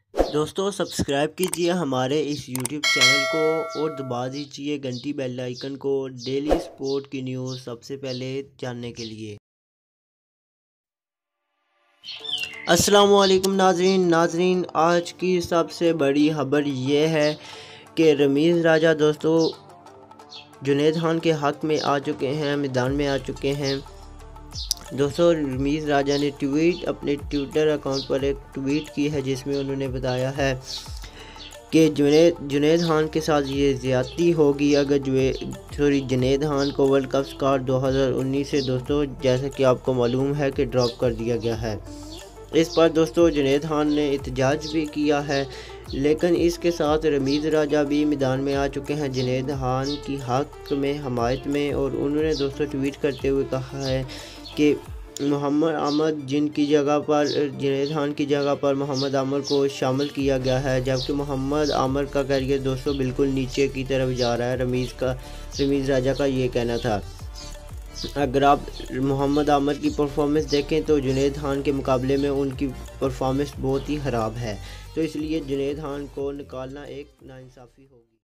دوستو سبسکرائب کیجئے ہمارے اس یوٹیوب چینل کو اور دبا دیجئے گھنٹی بیل آئیکن کو ڈیلی سپورٹ کی نیوز سب سے پہلے جاننے کے لیے۔ السلام علیکم ناظرین، آج کی سب سے بڑی خبر یہ ہے کہ رمیز راجہ دوستو جنید خان کے حق میں آ چکے ہیں، میدان میں آ چکے ہیں۔ دوستو رمیز راجہ نے اپنے ٹویٹر اکاؤنٹ پر ایک ٹویٹ کی ہے جس میں انہوں نے بتایا ہے کہ جنید خان کے ساتھ یہ زیادتی ہوگی اگر جنید خان کو ورلڈ کپ اسکواڈ 2019 سے دوستو جیسا کہ آپ کو معلوم ہے کہ ڈراپ کر دیا گیا ہے۔ اس پر دوستو جنید خان نے احتجاج بھی کیا ہے، لیکن اس کے ساتھ رمیز راجہ بھی میدان میں آ چکے ہیں جنید خان کی حق میں حمایت میں، اور انہوں نے دوستو ٹویٹ کرتے ہوئے کہا ہے کہ محمد عامر جن کی جگہ پر جنید خان کی جگہ پر محمد عامر کو شامل کیا گیا ہے، جبکہ محمد عامر کا کیریئر دوستو بالکل نیچے کی طرف جا رہا ہے۔ رمیز راجہ کا یہ کہنا تھا۔ اگر آپ محمد عامر کی پرفارمنس دیکھیں تو جنید خان کے مقابلے میں ان کی پرفارمنس بہت ہی خراب ہے، تو اس لیے جنید خان کو نکالنا ایک ناانصافی ہوگی۔